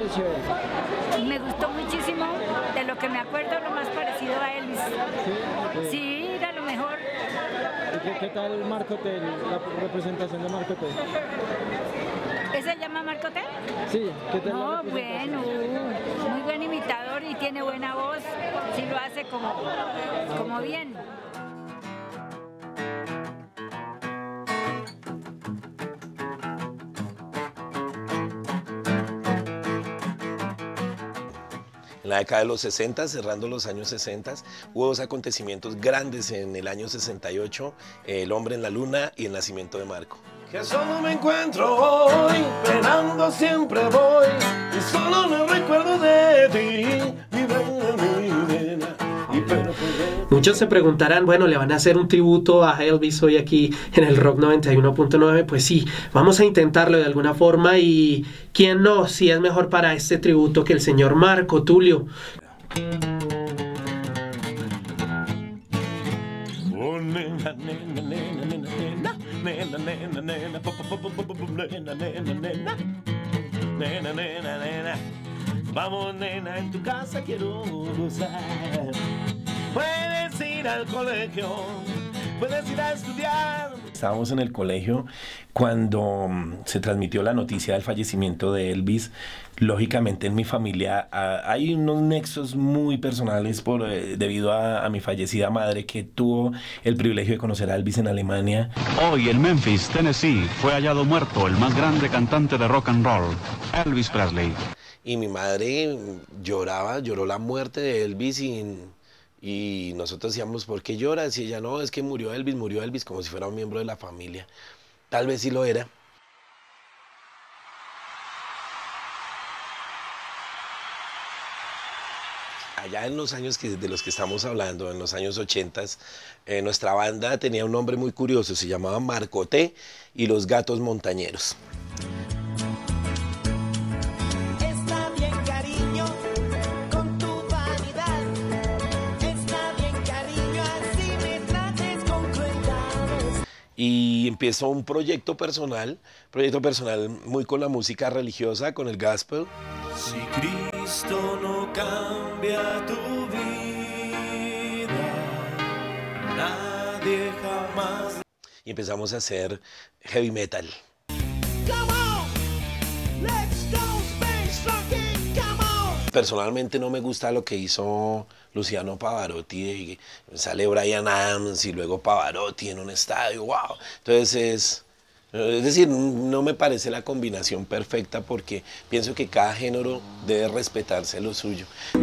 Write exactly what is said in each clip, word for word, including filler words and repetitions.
pareció él? Me gustó muchísimo, de lo que me acuerdo, lo más parecido a Elvis. Sí, okay. Sí, era lo mejor. ¿Y qué, qué tal Marco Tel, la representación de Marco Tel? ¿Ese se llama Marco Tel? Sí, ¿qué tal? No, bueno, uh, muy buen imitador y tiene buena voz, sí lo hace como, como bien. En la década de los sesenta, cerrando los años sesenta, hubo dos acontecimientos grandes en el año sesenta y ocho, El hombre en la luna y el nacimiento de Marco. Que solo me encuentro hoy, penando siempre voy, y solo me recuerdo de ti, mi reina, mi reina. Muchos se preguntarán, bueno, ¿le van a hacer un tributo a Elvis hoy aquí en el Rock noventa y uno punto nueve? Pues sí, vamos a intentarlo de alguna forma y ¿quién no? Si es mejor para este tributo que el señor Marco Tulio. Vamos, nena, en tu casa quiero gozar. Puedes ir al colegio, puedes ir a estudiar. Estábamos en el colegio cuando se transmitió la noticia del fallecimiento de Elvis. Lógicamente en mi familia a, hay unos nexos muy personales por, eh, debido a, a mi fallecida madre, que tuvo el privilegio de conocer a Elvis en Alemania. Hoy en Memphis, Tennessee, fue hallado muerto el más grande cantante de rock and roll, Elvis Presley. Y mi madre lloraba, lloró la muerte de Elvis y, y nosotros decíamos, ¿por qué lloras? Y ella, no, es que murió Elvis, murió Elvis, como si fuera un miembro de la familia. Tal vez sí lo era. Allá en los años que, de los que estamos hablando, en los años ochenta, eh, nuestra banda tenía un nombre muy curioso, se llamaba Marco T y los Gatos Montañeros. Y empezó un proyecto personal, proyecto personal muy con la música religiosa, con el gospel. Si Cristo no cambia tu vida, nadie jamás. Y empezamos a hacer heavy metal. Personalmente no me gusta lo que hizo Luciano Pavarotti, sale Bryan Adams y luego Pavarotti en un estadio, wow. Entonces es, es decir, no me parece la combinación perfecta porque pienso que cada género debe respetarse lo suyo.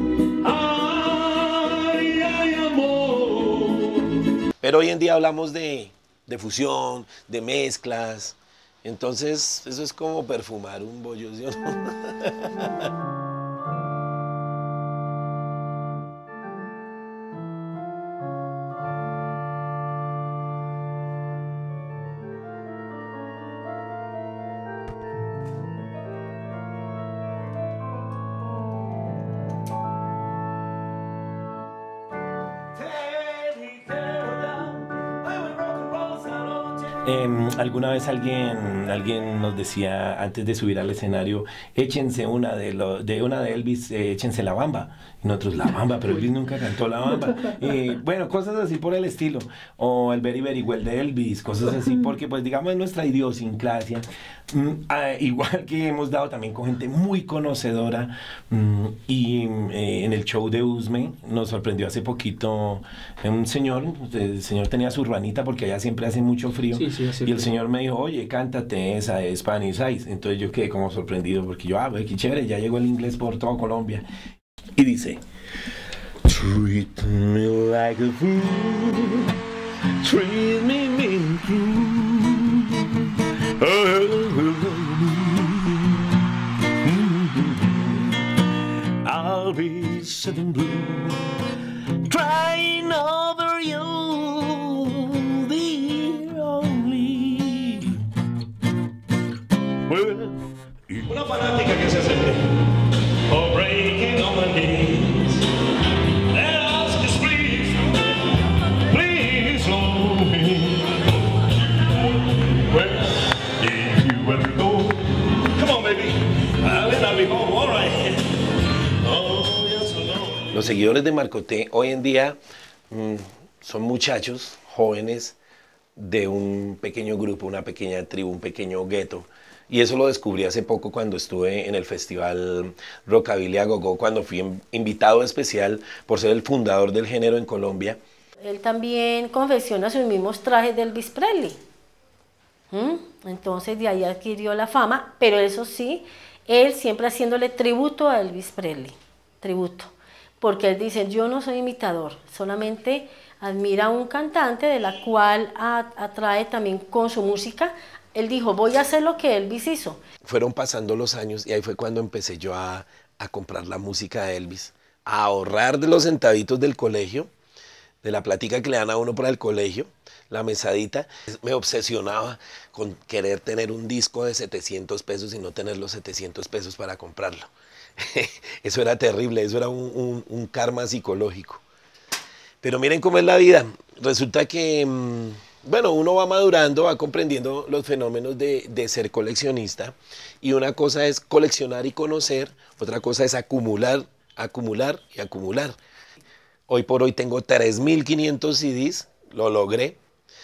Ay, ay, amor. Pero hoy en día hablamos de, de fusión, de mezclas, entonces eso es como perfumar un bollo, ¿sí o no? Eh, alguna vez alguien, alguien nos decía antes de subir al escenario, échense una de, lo, de, una de Elvis, eh, échense La Bamba. Y nosotros, La Bamba, pero Elvis nunca cantó La Bamba. Y bueno, cosas así por el estilo. O el Very Very Well de Elvis, cosas así, porque pues digamos es nuestra idiosincrasia. Mm, ah, igual que hemos dado también con gente muy conocedora. Mm, y eh, en el show de Usme nos sorprendió hace poquito un señor, el señor tenía su ruanita porque allá siempre hace mucho frío. Sí, sí, y el señor me dijo, oye, cántate esa de Spanish Eyes. Entonces yo quedé como sorprendido porque yo, ah, pues qué chévere, ya llegó el inglés por toda Colombia. Y dice, treat me like a fool, treat me mean true. I'll be sitting blue, crying over you, the only. Una fanática que se acerque. Oh, breaking on my knees. Let us just please, please, Lord. Where did you ever go? Come on, baby. I'll let me home, all right. los seguidores de Marco T hoy en día mmm, son muchachos jóvenes de un pequeño grupo, una pequeña tribu, un pequeño gueto. Y eso lo descubrí hace poco cuando estuve en el festival Rockabilly a Gogo, cuando fui invitado especial por ser el fundador del género en Colombia. Él también confecciona sus mismos trajes de Elvis Presley. ¿Mm? Entonces de ahí adquirió la fama, pero eso sí, él siempre haciéndole tributo a Elvis Presley, tributo. Porque él dice, yo no soy imitador, solamente admira a un cantante de la cual atrae también con su música. Él dijo, voy a hacer lo que Elvis hizo. Fueron pasando los años y ahí fue cuando empecé yo a, a comprar la música de Elvis, a ahorrar de los centavitos del colegio, de la plática que le dan a uno para el colegio, la mesadita. Me obsesionaba con querer tener un disco de setecientos pesos y no tener los setecientos pesos para comprarlo. Eso era terrible, eso era un, un, un karma psicológico. Pero miren cómo es la vida. Resulta que, bueno, uno va madurando, va comprendiendo los fenómenos de, de ser coleccionista. Y una cosa es coleccionar y conocer, otra cosa es acumular, acumular y acumular. Hoy por hoy tengo tres mil quinientos C Ds, lo logré.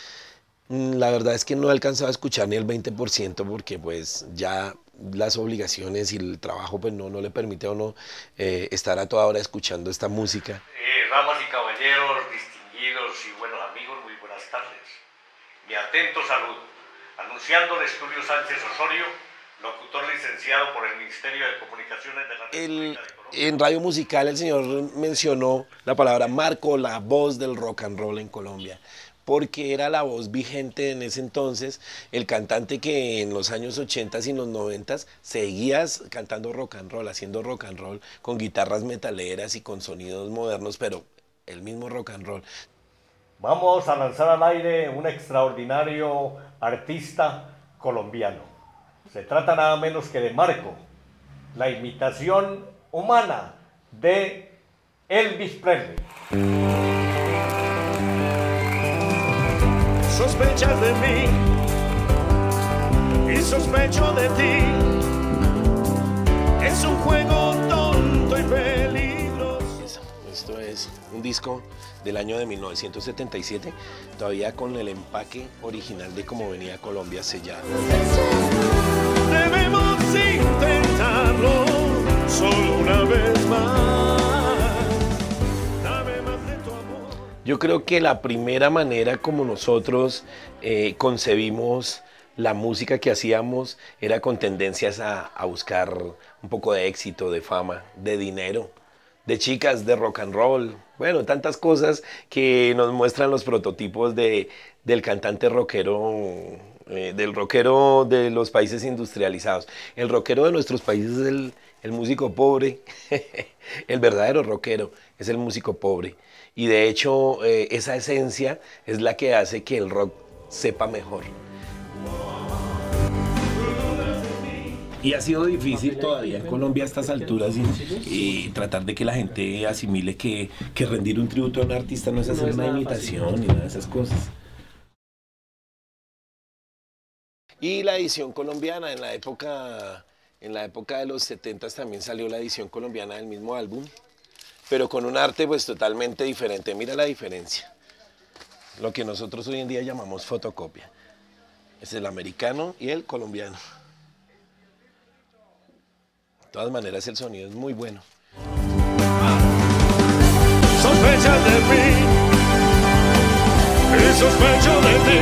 La verdad es que no he alcanzado a escuchar ni el veinte por ciento porque pues ya las obligaciones y el trabajo pues no, no le permite a uno eh, estar a toda hora escuchando esta música. Eh, damas y caballeros, distinguidos y buenos amigos, muy buenas tardes. Mi atento saludo, anunciando de Estudio Sánchez Osorio, locutor licenciado por el Ministerio de Comunicaciones de la República de Colombia. En Radio Musical el señor mencionó la palabra Marco, la voz del rock and roll en Colombia, porque era la voz vigente en ese entonces, el cantante que en los años ochenta y en los noventa seguía cantando rock and roll, haciendo rock and roll con guitarras metaleras y con sonidos modernos, pero el mismo rock and roll. Vamos a lanzar al aire un extraordinario artista colombiano. Se trata nada menos que de Marco, la imitación humana de Elvis Presley. Sospechas de mí y sospecho de ti. Es un juego tonto y peligroso. Esto es un disco del año de mil novecientos setenta y siete, todavía con el empaque original de cómo venía Colombia sellado. Debemos intentarlo solo una vez más. Dame más de tu amor. Yo creo que la primera manera como nosotros eh, concebimos la música que hacíamos era con tendencias a, a buscar un poco de éxito, de fama, de dinero, de chicas, de rock and roll, bueno, tantas cosas que nos muestran los prototipos de, del cantante rockero, eh, del rockero de los países industrializados. El rockero de nuestros países es el, el músico pobre, el verdadero rockero es el músico pobre. Y de hecho, eh, esa esencia es la que hace que el rock sepa mejor. Y ha sido difícil todavía en Colombia a estas alturas y, y tratar de que la gente asimile que, que rendir un tributo a un artista no es hacer una imitación ni nada de esas cosas. Y la edición colombiana, en la época, en la época de los setentas también salió la edición colombiana del mismo álbum, pero con un arte pues totalmente diferente. Mira la diferencia. Lo que nosotros hoy en día llamamos fotocopia. Es el americano y el colombiano. De todas maneras el sonido es muy bueno. Sospechas de mí y sospecho de ti.